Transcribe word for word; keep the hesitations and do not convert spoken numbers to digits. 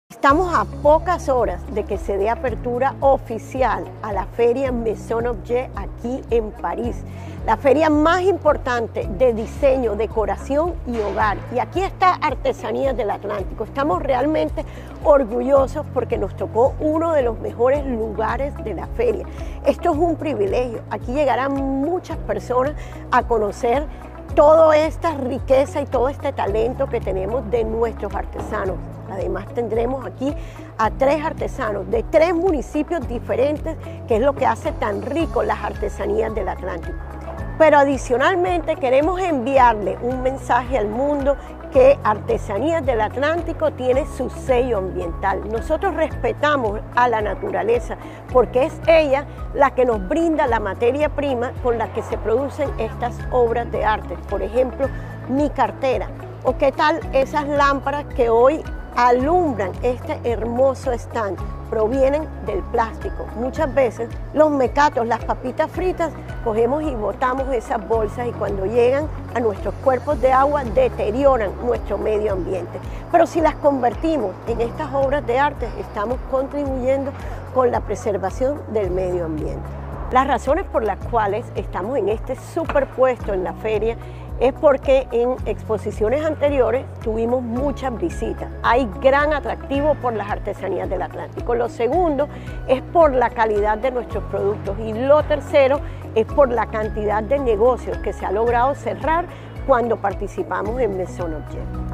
Estamos a pocas horas de que se dé apertura oficial a la feria Maison Objet aquí en París, la feria más importante de diseño, decoración y hogar. Y aquí está Artesanías del Atlántico. Estamos realmente orgullosos porque nos tocó uno de los mejores lugares de la feria. Esto es un privilegio. Aquí llegarán muchas personas a conocer toda esta riqueza y todo este talento que tenemos de nuestros artesanos. Además tendremos aquí a tres artesanos de tres municipios diferentes, que es lo que hace tan rico las artesanías del Atlántico. Pero adicionalmente queremos enviarle un mensaje al mundo que Artesanías del Atlántico tiene su sello ambiental. Nosotros respetamos a la naturaleza porque es ella la que nos brinda la materia prima con la que se producen estas obras de arte. Por ejemplo, mi cartera, o qué tal esas lámparas que hoy alumbran este hermoso stand, provienen del plástico. Muchas veces los mecatos, las papitas fritas, cogemos y botamos esas bolsas y cuando llegan a nuestros cuerpos de agua deterioran nuestro medio ambiente. Pero si las convertimos en estas obras de arte, estamos contribuyendo con la preservación del medio ambiente. Las razones por las cuales estamos en este superpuesto en la feria es porque en exposiciones anteriores tuvimos muchas visitas. Hay gran atractivo por las artesanías del Atlántico. Lo segundo es por la calidad de nuestros productos y lo tercero es por la cantidad de negocios que se ha logrado cerrar cuando participamos en Maison Objet.